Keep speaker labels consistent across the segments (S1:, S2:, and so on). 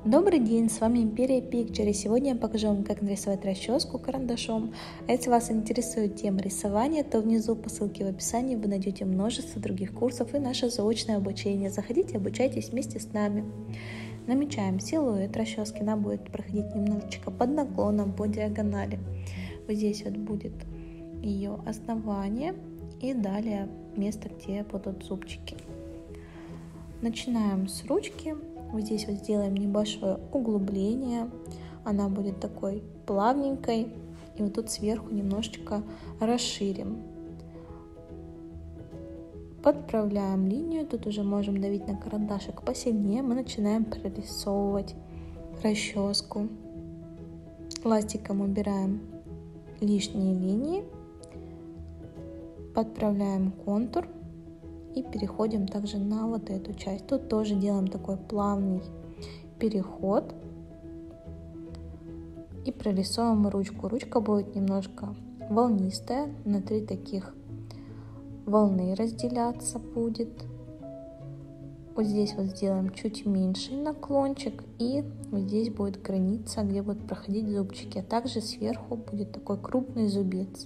S1: Добрый день, с вами Империя Picture, и сегодня я покажу вам, как нарисовать расческу карандашом. А если вас интересует тема рисования, то внизу по ссылке в описании вы найдете множество других курсов и наше заочное обучение. Заходите, обучайтесь вместе с нами. Намечаем силуэт расчески, она будет проходить немножечко под наклоном, по диагонали. Вот здесь вот будет ее основание и далее место, где будут зубчики. Начинаем с ручки. Вот здесь вот сделаем небольшое углубление, она будет такой плавненькой, и вот тут сверху немножечко расширим. Подправляем линию, тут уже можем давить на карандашик посильнее, мы начинаем прорисовывать расческу. Ластиком убираем лишние линии, подправляем контур. И переходим также на вот эту часть. Тут тоже делаем такой плавный переход. И прорисовываем ручку. Ручка будет немножко волнистая. На 3 таких волны разделяться будет. Вот здесь вот сделаем чуть меньший наклончик. И вот здесь будет граница, где будут проходить зубчики. А также сверху будет такой крупный зубец.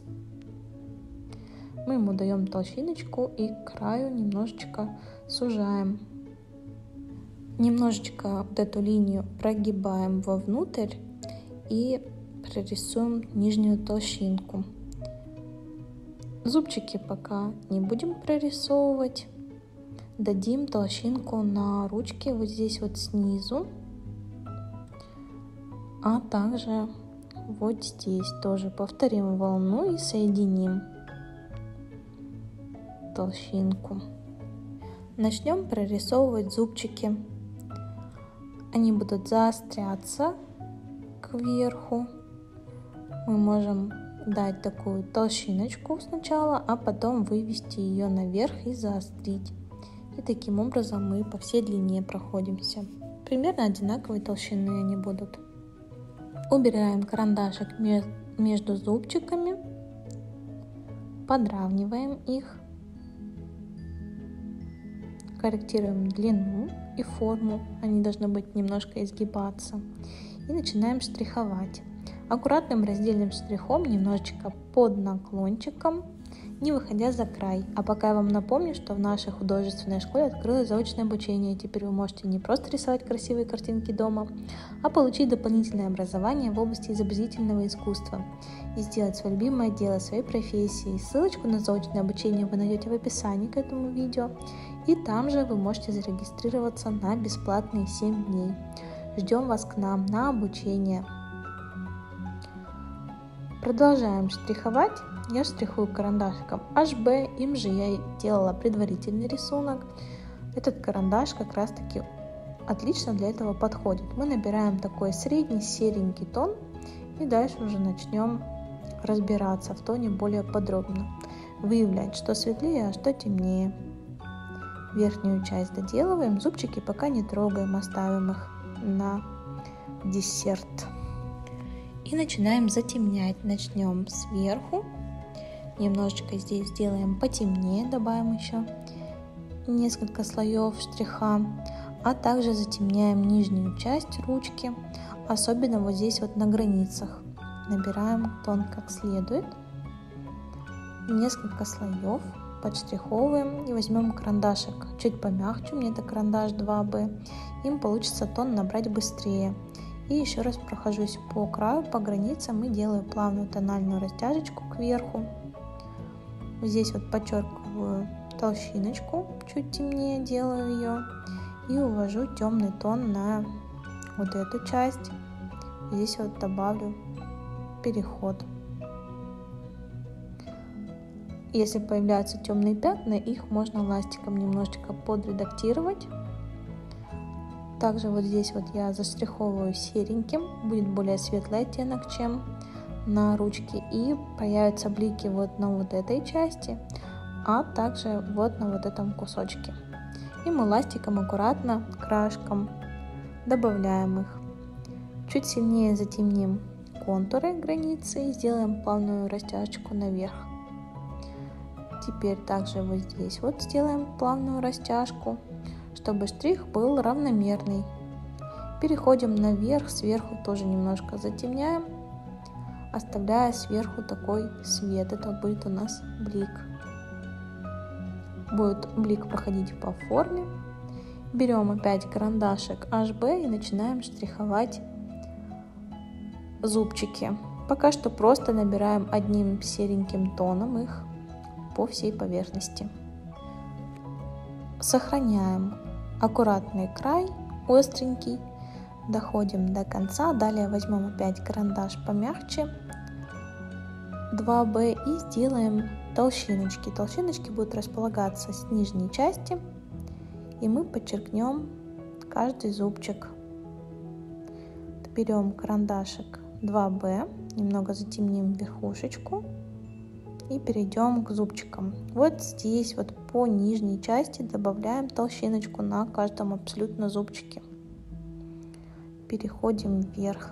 S1: Мы ему даем толщиночку и к краю немножечко сужаем. Немножечко вот эту линию прогибаем вовнутрь и прорисуем нижнюю толщинку. Зубчики пока не будем прорисовывать. Дадим толщинку на ручке вот здесь вот снизу. А также вот здесь тоже повторим волну и соединим толщинку. Начнем прорисовывать зубчики. Они будут заостряться кверху. Мы можем дать такую толщиночку сначала, а потом вывести ее наверх и заострить. И таким образом мы по всей длине проходимся. Примерно одинаковой толщины они будут. Убираем карандашик между зубчиками, подравниваем их. Корректируем длину и форму, они должны быть немножко изгибаться. И начинаем штриховать. Аккуратным раздельным штрихом, немножечко под наклончиком, не выходя за край. А пока я вам напомню, что в нашей художественной школе открылось заочное обучение. Теперь вы можете не просто рисовать красивые картинки дома, а получить дополнительное образование в области изобразительного искусства и сделать свое любимое дело своей профессии. Ссылочку на заочное обучение вы найдете в описании к этому видео. И там же вы можете зарегистрироваться на бесплатные 7 дней. Ждем вас к нам на обучение. Продолжаем штриховать. Я штрихую карандашиком HB, им же я делала предварительный рисунок. Этот карандаш как раз таки отлично для этого подходит. Мы набираем такой средний серенький тон и дальше уже начнем разбираться в тоне более подробно. Выявлять, что светлее, а что темнее. Верхнюю часть доделываем, зубчики пока не трогаем, оставим их на десерт. И начинаем затемнять. Начнем сверху. Немножечко здесь сделаем потемнее, добавим еще несколько слоев штриха. А также затемняем нижнюю часть ручки, особенно вот здесь вот на границах. Набираем тон как следует. Несколько слоев. Подштриховываем и возьмем карандашик чуть помягче, у меня это карандаш 2B, им получится тон набрать быстрее. И еще раз прохожусь по краю, по границам и делаю плавную тональную растяжечку кверху. Здесь вот подчеркиваю толщиночку, чуть темнее делаю ее и увожу темный тон на вот эту часть. Здесь вот добавлю переход. Если появляются темные пятна, их можно ластиком немножечко подредактировать. Также вот здесь вот я заштриховываю сереньким, будет более светлый оттенок, чем на ручке. И появятся блики вот на вот этой части, а также вот на вот этом кусочке. И мы ластиком аккуратно, краешком добавляем их. Чуть сильнее затемним контуры границы и сделаем плавную растяжечку наверх. Теперь также вот здесь вот сделаем плавную растяжку, чтобы штрих был равномерный. Переходим наверх, сверху тоже немножко затемняем, оставляя сверху такой свет. Это будет у нас блик. Будет блик проходить по форме. Берем опять карандашик HB и начинаем штриховать зубчики. Пока что просто набираем одним сереньким тоном их по всей поверхности. Сохраняем аккуратный край, остренький. Доходим до конца. Далее возьмем опять карандаш помягче 2B и сделаем толщиночки. Толщиночки будут располагаться с нижней части, и мы подчеркнем каждый зубчик. Берем карандашик 2B, немного затемним верхушечку и перейдем к зубчикам. Вот здесь вот по нижней части добавляем толщиночку на каждом абсолютно зубчике. Переходим вверх.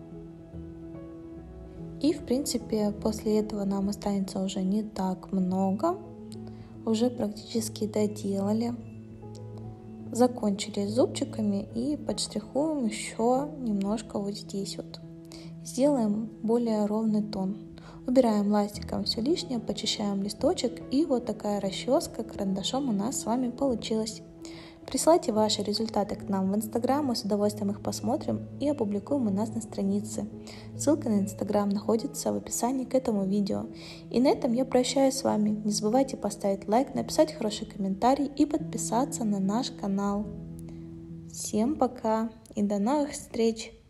S1: И в принципе после этого нам останется уже не так много. Уже практически доделали. Закончили с зубчиками и подштрихуем еще немножко вот здесь вот. Сделаем более ровный тон. Убираем ластиком все лишнее, почищаем листочек, и вот такая расческа карандашом у нас с вами получилась. Присылайте ваши результаты к нам в Инстаграм, мы с удовольствием их посмотрим и опубликуем у нас на странице. Ссылка на Инстаграм находится в описании к этому видео. И на этом я прощаюсь с вами. Не забывайте поставить лайк, написать хороший комментарий и подписаться на наш канал. Всем пока и до новых встреч!